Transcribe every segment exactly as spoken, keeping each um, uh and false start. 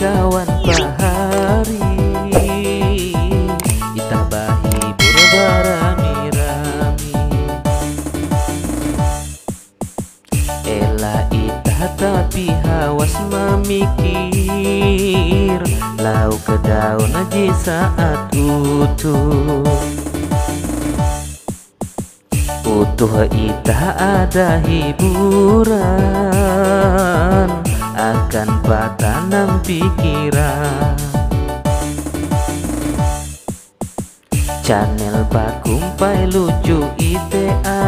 kawan pahari itah bahibur barami-rami ela itah tapi hawas memikir lau ke daun aja saat utuh utuh itah ada hiburan akan patanam pikiran channel pakumpai lucu ite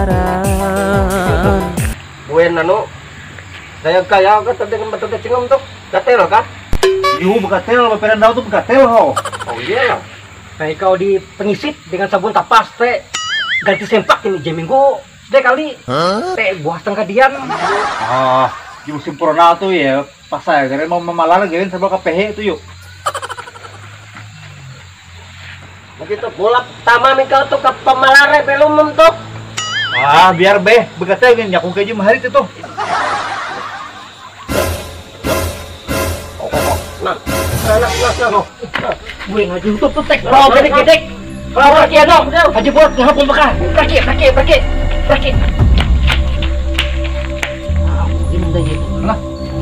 aran buen anu saya kaya ka tadi kan betul cingom tuh gatel kah Iu begatel, baperan daun tuh begatel ho. oh iya lah kayak kau di pengisit dengan sabun tapas teh ganti sempak ini jam minggu deh kali teh buah setengah dian Ah, di musim corona tuh ya, pas saya keren mau memalar keren sama K P H itu yuk. begitu bola tama mikau tuh ke pemalare belum tuh Ah, biar beh, begatel kan nyakung keju mahari itu tuh. nah nah nah nah nah gue ngaji tuh tuh tek bawa gede gede bawa kia dong haji buat ngapun bekah pergi pergi pergi pergi ini dah gitu lah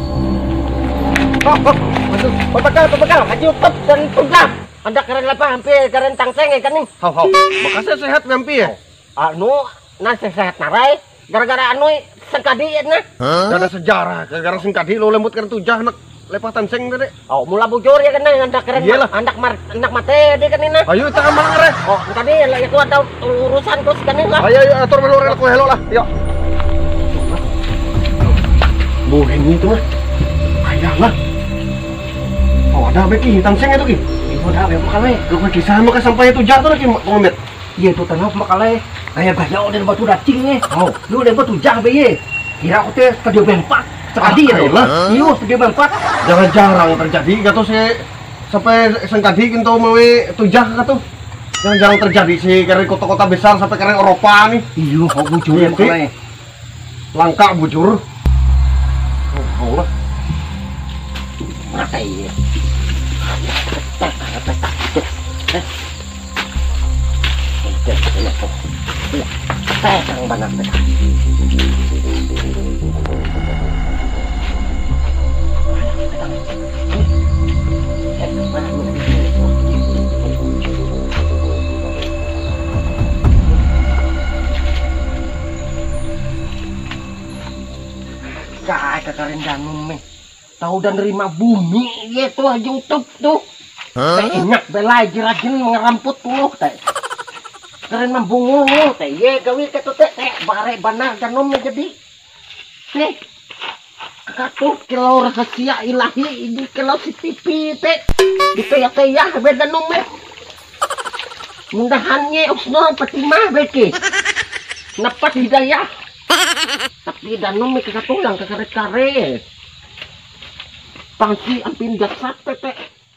oh oh aduh pembekal pembekal haji utep dan tunggang ada keren apa hampir keren tangseng ya kan nih Hau hau, makasih sehat ngampi ya. anu nah sehat narai gara-gara anu sengkadi nah Gak ada sejarah, gara-gara singkadi lo lembut kan tujah nak lepatan seng tadi. oh mula bujur ya kan nih anak keren Iyalah. anak mar anak mate dia kan ini nah Ayo kita amal ngare. oh tadi itu ada urusan tuh kan ini lah Ayo ayo atur melu aku hello lah. Yuk. Bu ini tuh mah. Ayah lah. Oh ada beki hitam seng itu ki. ibu dah bepo kale Lu kan kisah mah sampai itu jatuh lagi ngomet. iya tuh tanah makale kayak gaya udah batu dacing nih Oh. lu udah batu jah be ye kira aku teh studio bempat sekali ya lah. iyo studio bempat Jangan jarang terjadi kata saya sampai sengkadi kinto mawe tujah kata. Jangan jarang terjadi sih karena kota-kota besar sampai karena Eropa nih. iyo kok bujur Iya, ya makale Langka bujur. Oh, oh lah. mata iya teh kang banget teh Kaya kakarin danum meh tahu dan nerima bumi gitu aja YouTube tuh teh enak belai jerajin ngeramput tuh teh keren mambungul teh ye gawi ketu teh teh bare banar danum meh jadi teh katuh kilau rahasia ilahi ini kilau si pipi teh di kayak kayak beda danum meh mudahannya usno patimah beki napat hidayah tapi danum meh katulang kakaret-karet pangsi ampin dasar tete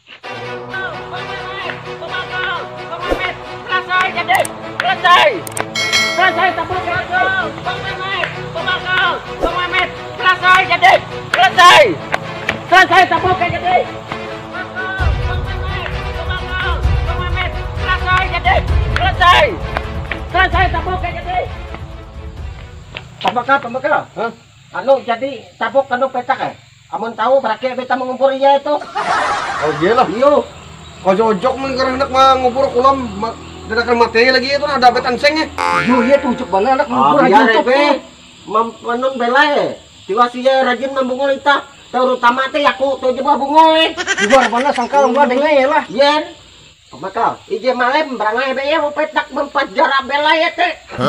selesai jadi selesai selesai tabung gagal bang Mehmet pembakal bang Mehmet selesai jadi selesai selesai tabung jadi bang Mehmet pembakal bang Mehmet selesai jadi selesai selesai tabung jadi pembakal pembakal huh? anu jadi tabuk anu petak eh amun tahu berarti beta mengumpurinya itu Oh iya lah. iyo Kalau jojok mun karena hendak mah ngubur kulam dadakan mati lagi itu ada betan sengnya. iyo iya tuh cuk bana anak ngumpur aja untuk tuh manun belai tiwasinya rajin membungul ita terutama teh aku tuh coba bungul nih di luar mana sangkal gua dengar ya lah yen Makal, ije malem berangai be ya petak mempat jarak belai ya teh.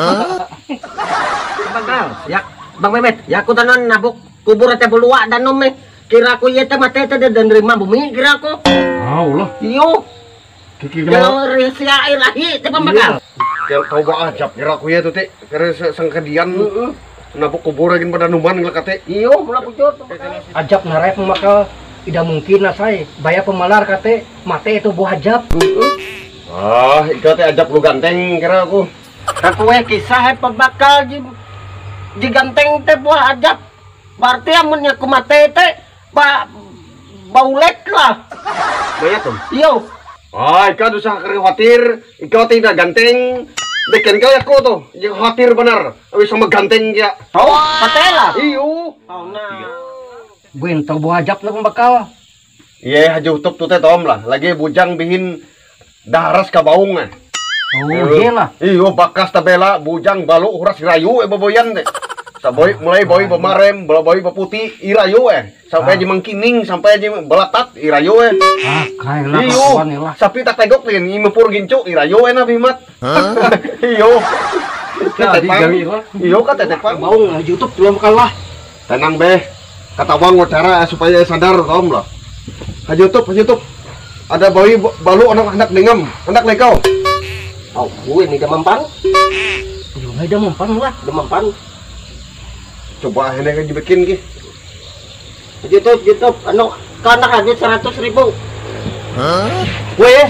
Makal, ya Bang Mehmet, ya aku tanan nabuk kubur teh belua dan nome kira aku ya teh mate teh dan nerima bumi kira aku. Allah. Iyo. Kiki Kalau rahasia ilahi teh pembakal. Yang tahu ba ajab kira aku ya tuh teh kira sangkadian nabuk kubur lagi pada numan ngelak teh. Iyo, mula bujur. Ajab narai pembakal tidak mungkin lah saya bayar pemalar kate mate itu buah ajab. Ah, itu teh ajab lu ganteng kira aku. Aku eh kisah pembakal ji di ganteng teh buah ajab. Berarti amunnya ku mate teh ba baulet lah. Banyak tuh. Iyo. Ay, ikaw doon sa khawatir, ikaw tidak ganteng. Dekan kaya ko to, yung khawatir benar. Awis sama ganteng kaya. Oh, patela. Iyo. Oh na. Bento buhajap na kung bakal. Iya, haji utop tuh teh tom lah. Lagi bujang bihin daras ka baung eh. Oh, iya lah. Iyo, bakas tabela, bujang balu uras rayu eh baboyan teh. Saboy mulai boy bemarem, bala boy beputi irayu eh. Sampai aja mengkining, sampai aja belatat irayu eh. Ah, kailah Iyo, kawan lah. sapi tak tegok nih, imepur gincu irayu eh nabi mat. Iyo. Jadi gali lah. Iyo ka tetek pak. Baung lah YouTube belum kalah. Tenang beh. Kata bang cara supaya sadar tom lah. Haji YouTube, Haji YouTube. Ada bayi balu anak-anak dengam, anak lekau. Oh, gue ini udah mempan. Yo, udah mempan lah, udah mempan. Coba ini kan dibikin ki. YouTube, YouTube, anu kanak aja seratus ribu. Hah? Weh,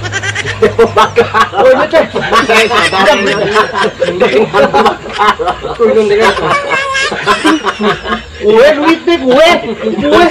Oh ini teh. saya sadar. Kunjung dengan. Gue duit deh gue. Gue.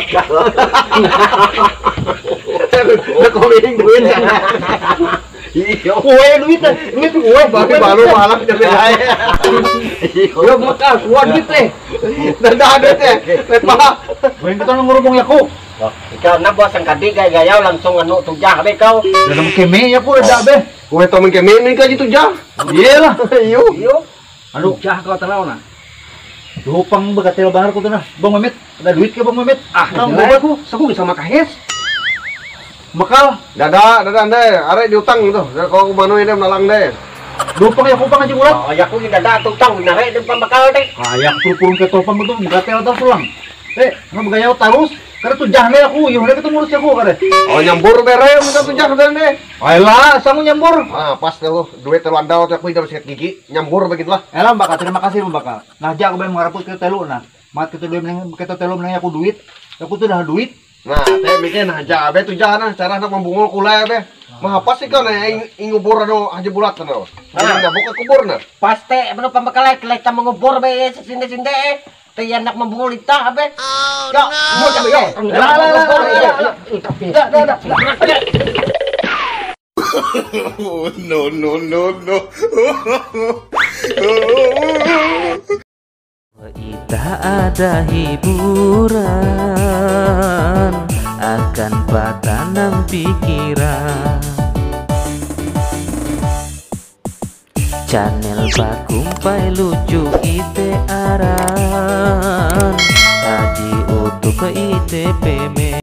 Udah komening duit. Iya. Gue duit, duit gue. Bagi balu malam jadi saya. Yo makal, gua duit teh. Dadah ada teh. Lepa. Gue kita ngurung ya ku. Ikaw na bos ang kadi gaya langsung anu tujah be kau. Dalam keme ya ku ada be. Gue to men keme nih ka gitu jah. Iya lah. Iyo. Iyo. Anu cah kau tanaw na. Lupang bagatel bahar ko tanah. Bang Memit, ada duit ke Bang Memit? Ah, nang jelek. boba ko. Saku bisa makahes. Makal, Dadah, dadah deh. Are diutang tuh. Kalau kumano ini menalang deh. lupang ya kupang aja ulat. Oh, ya ku dada tutang binare di pambakal teh. Ayak purpurun ke topang betul bagatel daw sulang. Eh, anu bagayaw tarus. Kada tujah na aku, yung na ketemu urus aku kada. Oh nyambur bere minta tujak dan deh. Ayolah, sangu nyambur. Ah pas tuh duit telu andau teh aku hidup sikat gigi nyambur begitu lah. Elah bakal terima kasih bakal. Nah, jak bayang mengaraput ke telu nah. Mat kita dulu menang kita telu menang aku duit. Aku tuh dah duit. Nah teh mikir aja abe tujak nah cara nak membungul kulai be. Mah apa sih kau nih ingubur anu aja bulat kan? Nah buka kubur nah. Paste anu pambakal kelek ta mengubur be sinde-sinde. Teh anak membungul itah abe. Yo, mo jabe yo. Lah, lah, lah, lah, lah. Dah, dah, dah. No no no no. Kita ada hiburan akan patanam pikiran. Channel Bakumpai lucu ite aran Haji utuh ke I T P me